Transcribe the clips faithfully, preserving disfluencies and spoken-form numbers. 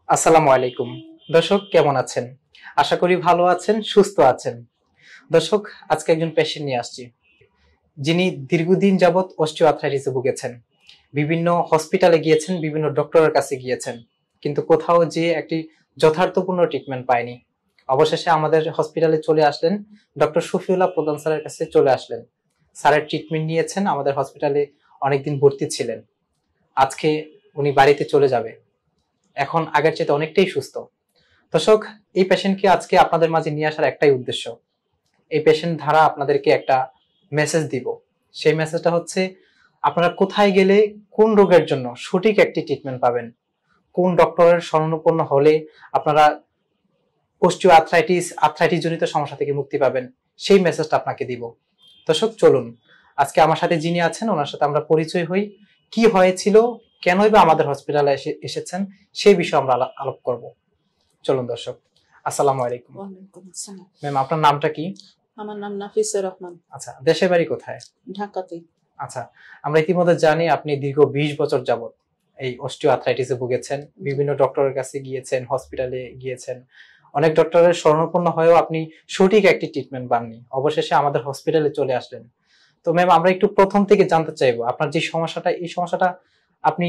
আসসালামু আলাইকুম। দর্শক কেমন আছেন? আশা করি ভালো আছেন, সুস্থ আছেন। দর্শক আজকে একজন পেশেন্ট নিয়ে আসছি, যিনি দীর্ঘদিন যাবৎ অস্টিওআর্থ্রাইটিসে ভুগেছেন। বিভিন্ন হসপিটালে গিয়েছেন, বিভিন্ন ডক্টরের কাছে গিয়েছেন, কিন্তু কোথাও যেয়ে একটি যথার্থপূর্ণ ট্রিটমেন্ট পায়নি। অবশেষে আমাদের হসপিটালে চলে আসলেন, ডক্টর শফিউল্লাহ প্রধান স্যারের কাছে চলে আসলেন। স্যারের ট্রিটমেন্ট নিয়েছেন, আমাদের হসপিটালে অনেকদিন ভর্তি ছিলেন। আজকে উনি বাড়িতে চলে যাবে, এখন আগের চেয়ে অনেকটাই সুস্থ। দর্শক, এই পেশেন্টকে আজকে আপনাদের মাঝে নিয়ে আসার একটাই উদ্দেশ্য। এই পেশেন্ট দ্বারা আপনাদেরকে একটা মেসেজ দিব। সেই মেসেজটা হচ্ছে, আপনারা কোথায় গেলে কোন রোগের জন্য সঠিক একটি ট্রিটমেন্ট পাবেন, কোন ডক্টরের শরণাপন্ন হলে আপনারা অস্টিওআর্থ্রাইটিস আর্থ্রাইটিস জনিত সমস্যা থেকে মুক্তি পাবেন, সেই মেসেজটা আপনাকে দিব। দর্শক চলুন, আজকে আমার সাথে যিনি আছেন ওনার সাথে আমরা পরিচয় হই। কি হয়েছিল, কেনই বা আমাদের হসপিটালে এসে এসেছেন সেই বিষয়ে আমরা আলাপ করব। চলুন দর্শক। আসসালামু আলাইকুম। ওয়ালাইকুম আসসালাম। ম্যাম, আপনার নামটা কি? আমার নাম নাফিসা রহমান। আচ্ছা, দেশের বাড়ি কোথায়? ঢাকাতে। আচ্ছা, আমরা ইতিমধ্যে জানি আপনি দীর্ঘ বিশ বছর যাবত এই অস্টিওআর্থ্রাইটিসে ভুগেছেন, বিভিন্ন ডক্টরের কাছে গিয়েছেন, হসপিটালে গিয়েছেন, অনেক ডক্টরের শরণাপন্ন হয়েও আপনি সঠিক একটি ট্রিটমেন্ট পাননি। অবশেষে আমাদের হসপিটালে চলে আসলেন। তো ম্যাম, আমরা একটু প্রথম থেকে জানতে চাইবো আপনার যে সমস্যাটা, এই সমস্যাটা আপনি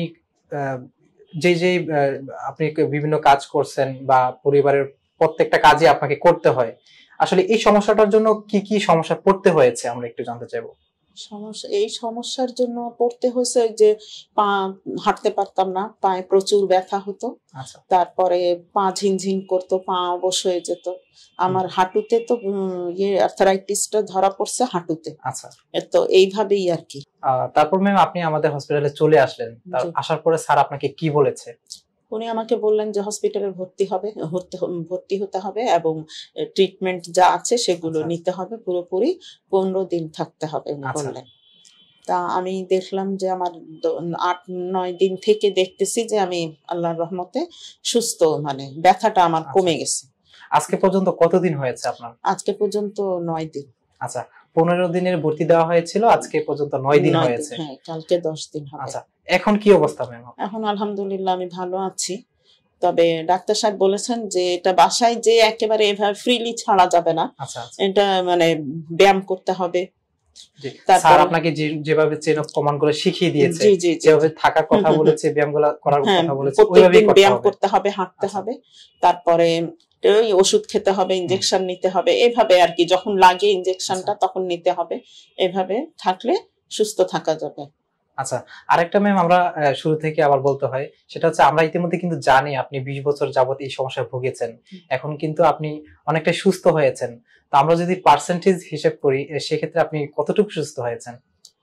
যে যে আপনি বিভিন্ন কাজ করছেন বা পরিবারের প্রত্যেকটা কাজে আপনাকে করতে হয়, আসলে এই সমস্যাটার জন্য কি কি সমস্যা পড়তে হয়েছে আমরা একটু জানতে চাইবো। সমস্যা এই সমস্যার জন্য পড়তে হয়েছে যে পা হাঁটতে পারতাম না, পায়ে প্রচুর ব্যথা হতো। আচ্ছা। তারপরে পা ঝিনঝিন করতো, পা অবশ হয়ে যেত। আমার হাঁটুতে তো ইয়ে আর্থ্রাইটিসটা ধরা পড়ছে হাঁটুতে। আচ্ছা, তো এইভাবেই আর কি। তারপর ম্যাম আপনি আমাদের হসপিটালে চলে আসলেন, তার আসার পরে স্যার আপনাকে কি বলেছে? উনি আমাকে বললেন যে হসপিটালে ভর্তি হবে ভর্তি হতে হবে এবং ট্রিটমেন্ট যা আছে সেগুলো নিতে হবে, পুরোপুরি পনেরো দিন থাকতে হবে উনি বললেন। তা আমি দেখলাম যে আমার আট নয় দিন থেকে দেখতেছি যে আমি আল্লাহর রহমতে সুস্থ, মানে ব্যথাটা আমার কমে গেছে। আজকে পর্যন্ত কতদিন হয়েছে আপনার? আজকে পর্যন্ত নয় দিন। আচ্ছা, পনেরো দিনের ভর্তি দেওয়া হয়েছিল, আজকে পর্যন্ত নয় দিন হয়েছে। হ্যাঁ, কালকে দশ দিন হবে। আচ্ছা, এখন কি অবস্থা ম্যাম? এখন আলহামদুলিল্লাহ আমি ভালো আছি। তবে ডাক্তার সাহেব বলেছেন যে এটা বাসায় যে একেবারে এভাবে ফ্রিলি ছাড়া যাবে না। আচ্ছা, এটা মানে ব্যায়াম করতে হবে। স্যার আপনাকে যেভাবে চেন অফ কমান্ড গুলো শিখিয়ে দিয়েছে, যেভাবে থাকার কথা বলেছে, ব্যায়ামগুলো করার কথা বলেছে, ওইভাবেই ব্যায়াম করতে হবে, হাঁটতে হবে, তারপরে ওই ওষুধ খেতে হবে, ইনজেকশন নিতে হবে, এভাবে আর কি। যখন লাগে ইনজেকশনটা তখন নিতে হবে। এভাবে থাকলে সুস্থ থাকা যাবে। আচ্ছা, আরেকটা ম্যাম আমরা শুরু থেকে আবার বলতে হয়, সেটা হচ্ছে আমরা ইতিমধ্যে কিন্তু জানি আপনি বিশ বছর যাবত এই সমস্যায় ভুগেছেন, এখন কিন্তু আপনি অনেকটা সুস্থ হয়েছেন। তো আমরা যদি পার্সেন্টেজ হিসেব করি, সেক্ষেত্রে আপনি কতটুকু সুস্থ হয়েছেন?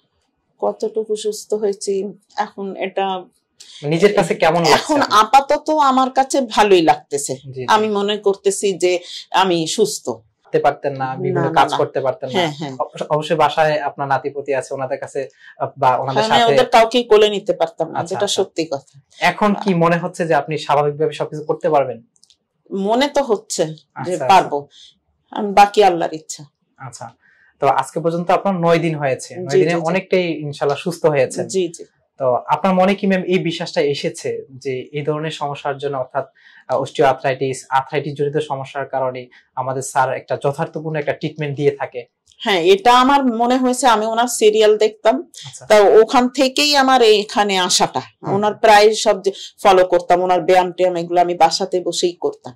কতটুকু সুস্থ হয়েছি এখন এটা নিজের কাছে কেমন লাগছে? এখন আপাতত আমার কাছে ভালোই লাগতেছে। আমি মনে করতেছি যে আমি সুস্থ। পারতেন না, বিভিন্ন কাজ করতে পারতেন না। অবশ্যই বাসায় আপনার নাতিপতি আছে, ওনাদের কাছে বা ওনাদের সাথে ওদের কাউকে কোলে নিতে পারতাম না, যেটা সত্যি কথা। এখন কি মনে হচ্ছে যে আপনি স্বাভাবিকভাবে সবকিছু করতে পারবেন? মনে তো হচ্ছে যে পারবো, বাকি আল্লাহর ইচ্ছা। আচ্ছা, তো আজকে পর্যন্ত আপনার নয় দিন হয়েছে, নয় দিনে অনেকটাই ইনশাআল্লাহ সুস্থ হয়েছে। জি জি। তো আপনার মনে কি ম্যাম এই বিশ্বাসটা এসেছে যে এই ধরনের সমস্যার জন্য, অর্থাৎ অস্টিওআর্থ্রাইটিস আর্থ্রাইটিস জনিত সমস্যার কারণে আমাদের স্যার একটা যথার্থপূর্ণ একটা ট্রিটমেন্ট দিয়ে থাকে? হ্যাঁ, এটা আমার মনে হয়েছে। আমি ওনার সিরিয়াল দেখতাম, তা ওখান থেকেই আমার এখানে আসাটা। ওনার প্রায় সব ফলো করতাম, ওনার ব্যায়াম ট্যায়াম এগুলো আমি বাসাতে বসেই করতাম।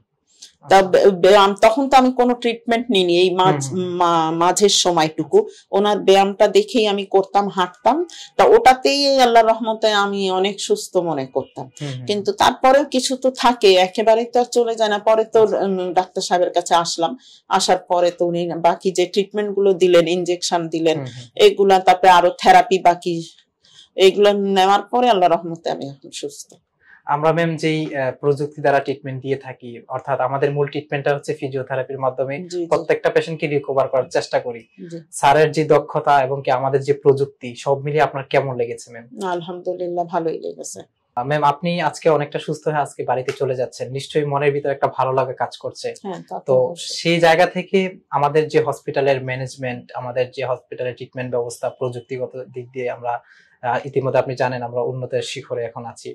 তখন তো আমি কোনো ট্রিটমেন্ট নিইনি, এই মাঝের সময়টুকু ওনার ব্যায়ামটা দেখেই আমি করতাম, হাঁটতাম। তা ওটাতেই আল্লাহর রহমতে আমি অনেক সুস্থ মনে করতাম। কিন্তু তারপরেও কিছু তো থাকে, একেবারেই তো আর চলে যায় না। পরে তো ডাক্তার সাহেবের কাছে আসলাম, আসার পরে তো উনি বাকি যে ট্রিটমেন্ট গুলো দিলেন, ইনজেকশন দিলেন, এগুলা, তারপরে আরো থেরাপি বাকি, এগুলো নেওয়ার পরে আল্লাহর রহমতে আমি এখন সুস্থ। আমরা ম্যাম যেই প্রযুক্তি দ্বারা ট্রিটমেন্ট দিয়ে থাকি, অর্থাৎ আমাদের মূল ট্রিটমেন্টটা হচ্ছে ফিজিওথেরাপির মাধ্যমে প্রত্যেকটা পেশেন্টকে রিকভার করার চেষ্টা করি। স্যারের যে দক্ষতা এবং কি আমাদের যে প্রযুক্তি, সব মিলিয়ে আপনার কেমন লেগেছে ম্যাম? আলহামদুলিল্লাহ ভালোই লেগেছে। ম্যাম, আপনি আজকে অনেকটা সুস্থ হয়ে আজকে বাড়িতে চলে যাচ্ছেন, নিশ্চয়ই মনের ভিতরে একটা ভালো লাগা কাজ করছে। তো সেই জায়গা থেকে আমাদের যে হসপিটালের ম্যানেজমেন্ট, আমাদের যে হসপিটালের ট্রিটমেন্ট ব্যবস্থা, প্রযুক্তিগত দিক দিয়ে আমরা ইতিমধ্যে আপনি জানেন আমরা উন্নতের শিখরে এখন আছি।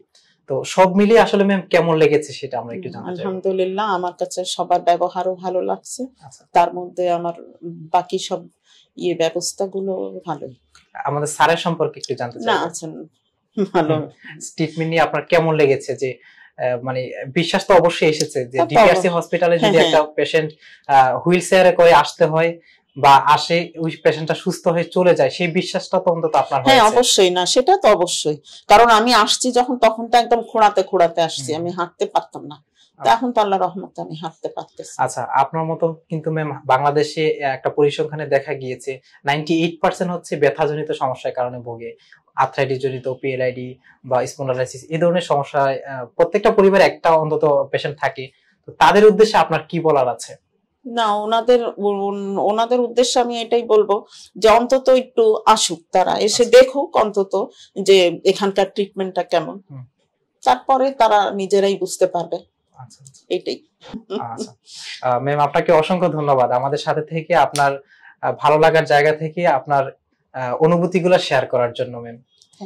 তো সব মিলিয়ে আসলে ম্যাম কেমন লেগেছে সেটা আমরা একটু জানতে চাই। আলহামদুলিল্লাহ, আমার কাছে সবার ব্যবহারও ভালো লাগছে, আচ্ছা। তার মধ্যে আমার বাকি সব ইয়ে ব্যবস্থাগুলো ভালোই। আমাদের স্যারের সম্পর্কে একটু জানতে চাই। না আছেন ভালো। ট্রিটমেন্ট নিয়ে আপনার কেমন লেগেছে? যে মানে বিশ্বাস তো অবশ্যই এসেছে যে ডিপিআরসি হসপিটালে যদি একটা পেশেন্ট হুইল চেয়ারে করে আসতে হয় বা আসে, ওই পেশেন্টটা সুস্থ হয়ে চলে যায়, সেই বিশ্বাসটা তো অন্তত আপনার হয়েছে। হ্যাঁ অবশ্যই, না সেটা তো অবশ্যই, কারণ আমি আসছি যখন তখন তো একদম খোঁড়াতে খোঁড়াতে আসছি, আমি হাঁটতে পারতাম না, এখন তো আল্লাহর রহমতে আমি হাঁটতে পারতেছি। আচ্ছা, আপনার মতো কিন্তু ম্যাম বাংলাদেশে একটা পরিসংখ্যানে দেখা গিয়েছে নাইনটি এইট পার্সেন্ট হচ্ছে ব্যথাজনিত সমস্যার কারণে ভোগে। আর্থ্রাইটিস জনিত পিএলআইডি বা স্পন্ডালাইসিস এই ধরনের সমস্যায় প্রত্যেকটা পরিবারে একটা অন্তত পেশেন্ট থাকে। তো তাদের উদ্দেশ্যে আপনার কি বলার আছে? না, ওনাদের ওনাদের উদ্দেশ্যে আমি এটাই বলবো যে অন্তত একটু আসুক, তারা এসে দেখুক অন্তত যে এখানকার ট্রিটমেন্টটা কেমন, তারপরে তারা নিজেরাই বুঝতে পারবে। আচ্ছা, এইটাই। আচ্ছা ম্যাম, আপনাকে অসংখ্য ধন্যবাদ আমাদের সাথে থেকে, আপনার ভালো লাগার জায়গা থেকে আপনার অনুভূতিগুলো শেয়ার করার জন্য। ম্যাম,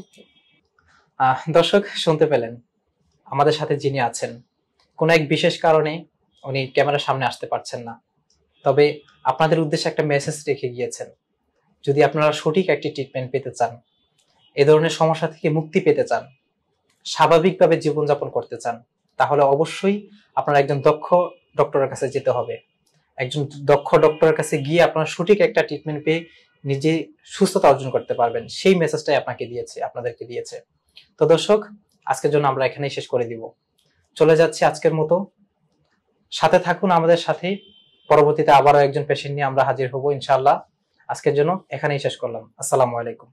দর্শক শুনতে পেলেন, আমাদের সাথে যিনি আছেন কোন এক বিশেষ কারণে উনি ক্যামেরার সামনে আসতে পারছেন না, তবে আপনাদের উদ্দেশ্যে একটা মেসেজ রেখে গিয়েছেন। যদি আপনারা সঠিক একটি ট্রিটমেন্ট পেতে চান, এ ধরনের সমস্যা থেকে মুক্তি পেতে চান, স্বাভাবিকভাবে জীবনযাপন করতে চান, তাহলে অবশ্যই আপনারা একজন দক্ষ ডক্টরের কাছে যেতে হবে। একজন দক্ষ ডক্টরের কাছে গিয়ে আপনারা সঠিক একটা ট্রিটমেন্ট পেয়ে নিজে সুস্থতা অর্জন করতে পারবেন, সেই মেসেজটাই আপনাকে দিয়েছে, আপনাদেরকে দিয়েছে। তো দর্শক, আজকের জন্য আমরা এখানেই শেষ করে দিব, চলে যাচ্ছি আজকের মতো। সাথে থাকুন আমাদের সাথে, পরবর্তীতে আবারও একজন পেশেন্ট নিয়ে আমরা হাজির হব ইনশাআল্লাহ। আজকের জন্য এখানেই শেষ করলাম। আসসালামু আলাইকুম।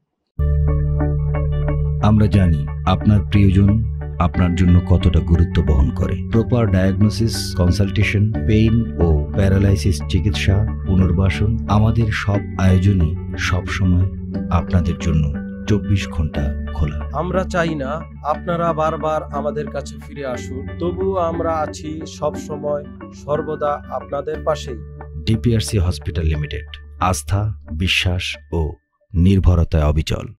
আমরা জানি আপনার প্রিয়জন আপনার জন্য কতটা গুরুত্ব বহন করে। প্রপার ডায়াগনোসিস, কনসালটেশন, পেইন ও প্যারালাইসিস চিকিৎসা, পুনর্বাসন, আমাদের সব আয়োজনই সবসময় আপনাদের জন্য চব্বিশ ঘন্টা খোলা। আমরা চাই না আপনারা বারবার আমাদের কাছে ফিরে আসুন, তবুও আমরা আছি সব সময় সর্বদা আপনাদের পাশেই। ডিপিআরসি হসপিটাল লিমিটেড, আস্থা, বিশ্বাস ও নির্ভরতায় অবিচল।